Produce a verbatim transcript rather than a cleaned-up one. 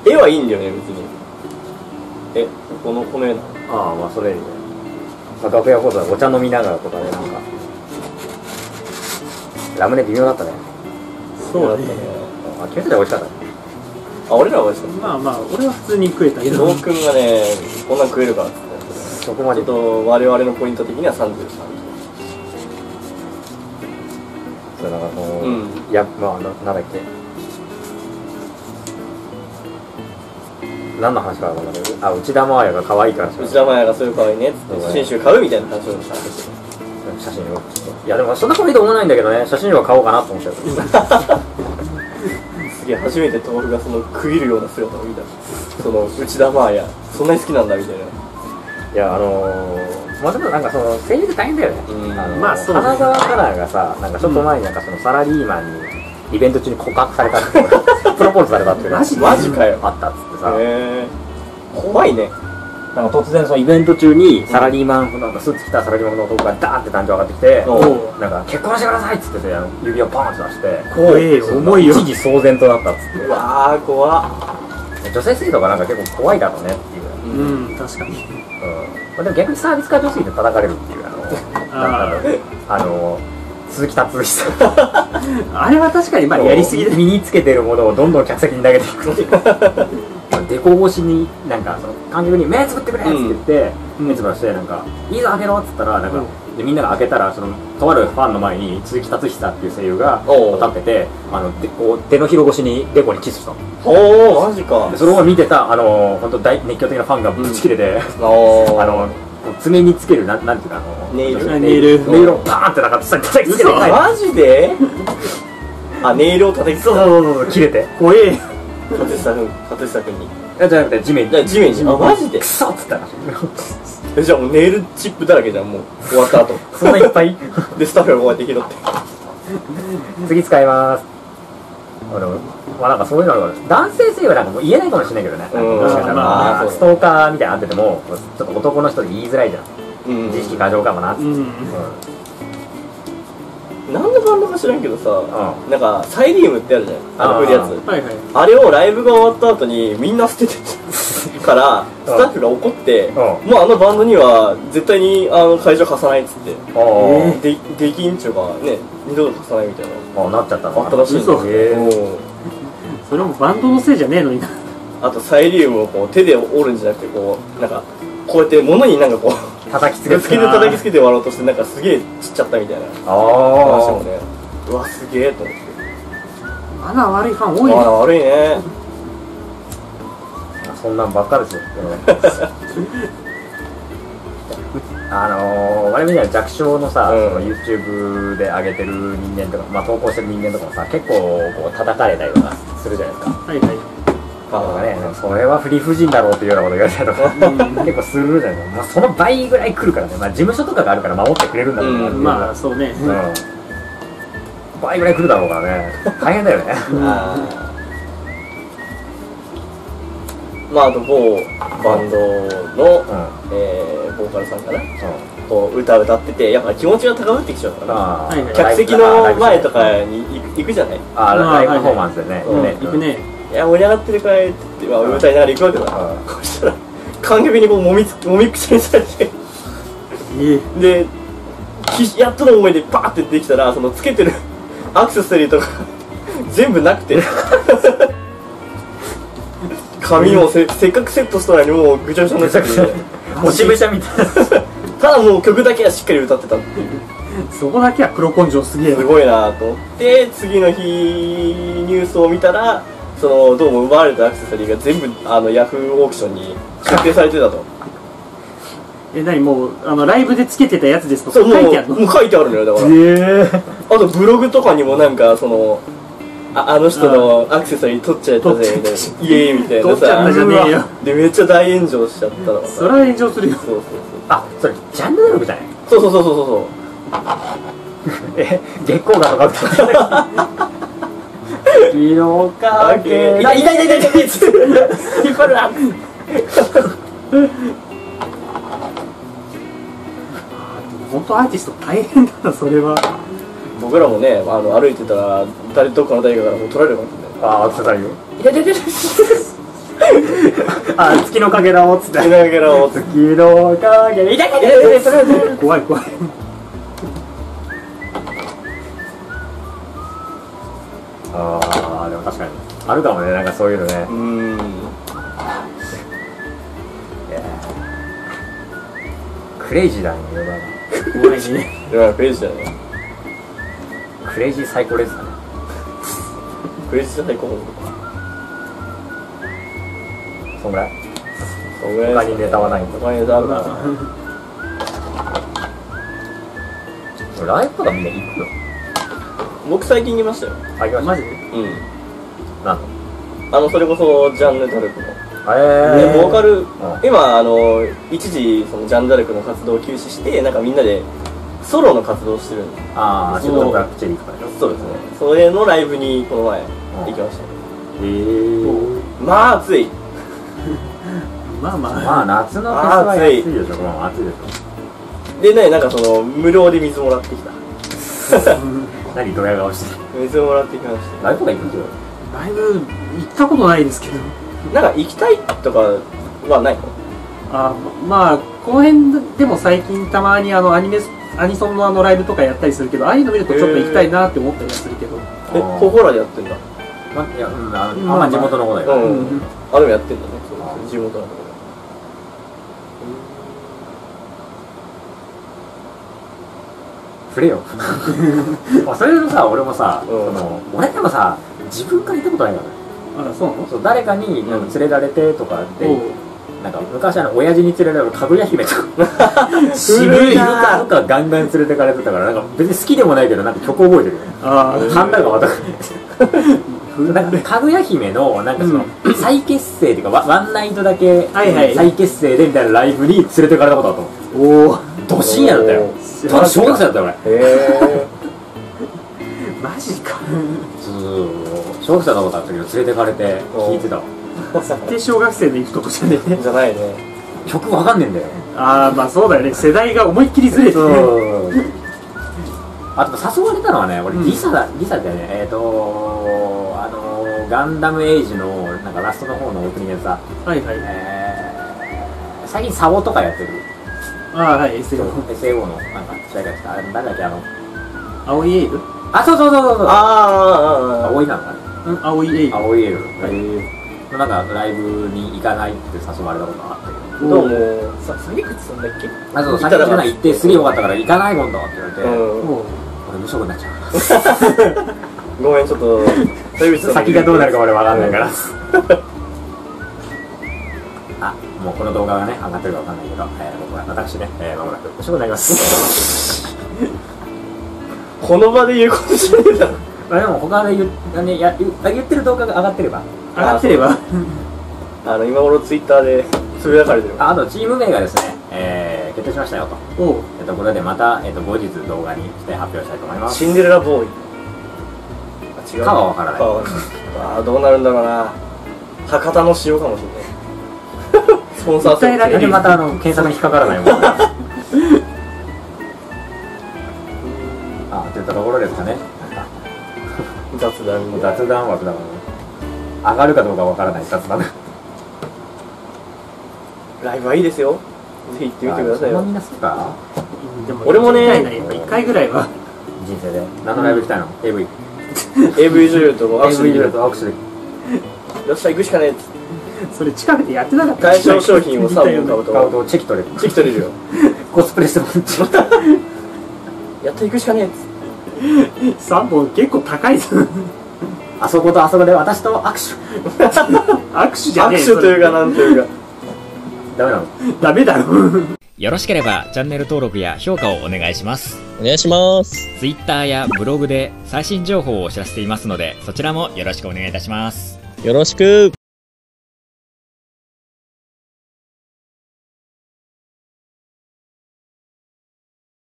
絵はいいんだよね別に。え、このこの絵なの。 ああ、まあそれいいね。まあ、楽屋フォトでお茶飲みながらとかね、なんかラムネ微妙だったね。 そうだったね。 あ、決めてたら美味しかったね。 あ、俺らは美味しかった。 まあまあ俺は普通に食えたけど、 伊藤君がね、こんなん食えるからって言って、 そこまでちょっと我々のポイント的にはさんじゅうさん。 そうなんかその、 うん、 いや、まあな、なんだっけ、何の話からなんだけど、あ、内田真礼が可愛いから内田真礼がそういう可愛いねっつって写真集買うみたいな話をしたんですよ。 写真をちょっと、いやでもそんなこといいと思わないんだけどね、写真は買おうかなと思っちゃうすげえ、初めて豆腐がその食いるような姿を見た。その内田真礼そんなに好きなんだみたいな。 いや、あのー、まあでもなんかその声優って大変だよね。 うん、 あのまあそうね。 花澤香菜がさ、なんかちょっと前になんかそのサラリーマンにイベント中に告白されたっていうプロポーズされたっていうのがマジマジかよあったっつってさ、 へー、怖いね。 なんか突然そのイベント中にサラリーマン、なんかスーツ着たサラリーマンの男がダーって壇上上がってきて、なんか結婚してくださいっつってて、あの指をパーンって出して、 怖えよ、重いよ。 一時騒然となったっつって。 うわー怖っ。 女性生徒がなんか結構怖いだろうねっていう。 うん、確かに。 うん。まあ、でも逆にサービス過剰すぎて叩かれるっていう、あの、なんだろう、あの、鈴木達之さん。 あれは確かにまあやりすぎで、 身につけてるものをどんどん客席に投げていくっていう。デコ越しになんかその観客に目つぶってくれって言って、うん、目つぶらしてなんかいいぞ開けろっつったらなんか、うん、でみんなが開けたらそのとあるファンの前に鈴木達久っていう声優が立ってて、あのでこう手のひら越しにデコにキスしたの。 おおマジか。 それを見てたあの本当大熱狂的なファンがぶち切れて、うん、あの爪につけるなんなんていうかあのネイルネイルネイルをパーンってなんか叩きつけてマジであネイルを叩きつけてそうそうそう切れて怖え。 勝久君勝久君にいやじゃなくて地面に地面にあマジでクソっつったらえじゃあもうネイルチップだらけじゃんもう終わった後そんないっぱいでスタッフがこうやって拾って次使います。あのまあなんかそういうのが男性性はなんかもう言えないかもしれないけどね、もしかしたらまあストーカーみたいなのあっててもちょっと男の人で言いづらいじゃん、うん、自意識過剰かもなっつって、うんうん、 何のバンドか知らんけどさ、うん、なんかサイリウムってあるじゃん、あの売るやつ、はいはい、あれをライブが終わった後にみんな捨ててからスタッフが怒って、うん、もうあのバンドには絶対にあの会場貸さないっつって、えー、でできんちゅうかね二度と貸さないみたいなあなっちゃったのあったらしいんですよ。 それもバンドのせいじゃねえのにな。 あとサイリウムをこう手で折るんじゃなくてこうなんかこうやって物になんかこう叩きつけて叩きつけて割ろうとしてなんかすげえ散っちゃったみたいな話もね、うわすげえと思って。 マナー悪いファン多いね。 マナー悪いね。 そんなんばっかですよあのー、我々みたいな弱小のさ、うん、その YouTube で上げてる人間とか、まあ、投稿してる人間とかもさ結構こう叩かれたりとかするじゃないですか。はいはい。あのね、それは不理不尽だろうっていうようなこと言われたりとか結構するじゃないですか。まあ、その倍ぐらい来るからね、まあ、事務所とかがあるから守ってくれるんだろうなっていう、うん、まあそうね、うん、倍ぐらい来るだろうからね大変だよねまああと某バンドの、うんえー、ボーカルさんかな、うん、こう歌歌っててやっぱ気持ちが高ぶってきちゃうからな、客席の前とかに行くじゃない。 ああライブパフォーマンスでね、 うん、行くね。いや盛り上がってるかいって言って、まあ、歌いながら行くわけだ、うん、こうしたら観客にこうもみつもみくちゃにされてでやっとの思いでパーってできたらそのつけてるアクセサリーとか全部なくて髪も せ, せっかくセットしたのにもうぐちゃぐちゃになっちゃってもちぶちゃみたいなただもう曲だけはしっかり歌ってたっていうそこだけは黒根性すげえすごいなと思って次の日ニュースを見たらそのどうも奪われたアクセサリーが全部あのヤフーオークションに出品されてたとえ、何もうあのライブでつけてたやつですとか書いてあるの？ もう書いてあるのよだから、えー、あとブログとかにもなんかその あ, あの人のアクセサリー取っちゃったぜみたいなイエーイみたいなさ取っちゃったじゃねえよでめっちゃ大炎上しちゃったのがそれは炎上するよ。そうそうそうあ、それジャンルライブじゃない？ そうそうそうそうそうえ、月光河とか歌って日のかけ痛い痛い痛い痛い痛いっつって引っ張るな本当アーティスト大変だなそれは。 僕らもねあの歩いてたら誰どっかの誰かからもう取られるかもしれない。 ああアクセサリーを痛い痛い痛いあ、月のかけらをつって。 月のかけらを。 月のかけら。いたいたいた。 怖い怖い。 ああ、でも確かに。あるかもね、なんかそういうのね。 うん。 クレイジーだね、ヨガが。 怖いね。 ヨガクレイジーだね。 クレイジーサイコレースだね。 クレイジーサイコレース。そんぐらい？ そんぐらい。 他にネタはないんだ。 他にネタあるな。 ライブとかみんな行くの？ 僕最近行きましたよ。 あ、行きました。 マジで？ うん。 なんの？ あの、それこそ、ジャンヌ・ダルクの。 えー、ボーカル、うん、今、あの、一時、その、ジャンヌ・ダルクの活動を休止して、なんかみんなで、ソロの活動をしてるんで。 ああ、ちょっとブラックチェリーとかね。 そうですね。それのライブに、この前、行きました。 へー。 まあ、暑い。 まあまあ。 まあ、夏のフェスは暑いでしょ、もう暑いでしょ。で、ね、なんかその、無料で水もらってきた。 何、ドヤ顔してる。 水をもらってきました。 ライブとか行くんですよ。 ライブ、行ったことないですけど。 なんか行きたいとかはないの？ あ、まあこの辺でも最近たまにあのアニメアニソンのあのライブとかやったりするけど、ああいうの見るとちょっと行きたいなって思ったりはするけど。 え、ここらでやってんだ？ ま、いや、うん、あんま地元の子だよ。 うん。あ、でもやってんだね。そう、地元の子だ。 触れよ。それのさ、俺もさ、その俺でもさ、自分から言ったことないからね。 あ、そうなの？ そう、誰かになんか連れられてとかで、なんか昔あの親父に連れられるかぐや姫とか渋いなとかガンガン連れてかれてたから、なんか別に好きでもないけどなんか曲覚えてるよね。ああ、神田川とか。なんかかぐや姫のなんかその再結成っていうかワンナイトだけ再結成でみたいなライブに連れてかれたことあったもん。おお、ど深夜だったよ。多分小学生だったよ俺。へえ。 マジか。 小学生だと思ったけど連れてかれて聴いてたわ。 絶対小学生で行くとこじゃねえ。 じゃないね。 曲わかんねえんだよ。 ああ、まあそうだよね。世代が思いっきりずれて。 あと誘われたのはね、俺リサだ、リサだよね。えっとあのガンダムエイジのなんかラストの方のオープニングでさ、はいはい。最近サボとかやってる。ああ、はい、エスエーオー。エスエーオー のなんか主題歌ですか。誰だっけ、あの青いエール。あ、そうそうそうそうそう。ああ、青いなのかね。うん、青いエール。青いエール。なんかライブに行かないって誘われたことがあったけど。どうも、さ、杉口さんだっけ？あ、そう、先から行ってすげえよかったから行かないもんだって言われて、俺無職になっちゃう。ごめん、ちょっと、先がどうなるか俺わかんないから。あ、もうこの動画がね、上がってるかわかんないけど、僕は私ね、まもなく無職になります。この場で言うことじゃねえだろ。まあでも他で言ってる動画が上がってれば上がってればあの今頃ツイッターでつぶやかれてる。あとチーム名がですね、えー、決定しましたよと。おえっとこれでまた、えっと、後日動画にして発表したいと思います。シンデレラボーイ。あ、違うかは分からない。ああ、どうなるんだろうな。博多の塩かもしれない。スポンサー制なんでまたあの検索に引っかからないもん。あ、といったところですかね。雑談雑談枠だからね。上がるかどうかわからない雑談。ライブはいいですよ。ぜひ行ってみてくださいよ。みんな好きか？俺もね、一回ぐらいは人生で何のライブ行きたいの？ エーブイ エーブイ 女優と握手できると握手できる。よっしゃ、行くしかねえっつって。それ近くでやってなかった。対象商品をさんぼん買うと買うとチェキ取れる。チェキ取れるよ。コスプレしてもらってやったら行くしかねえっつって。さんぼん結構高いぞ。あそことあそこで私と握手。握手じゃねえ。握手というかなんというかダメなの？ダメだろ。よろしければチャンネル登録や評価をお願いします。お願いします。Twitter やブログで最新情報をお知らせしていますので、そちらもよろしくお願いいたします。よろしく。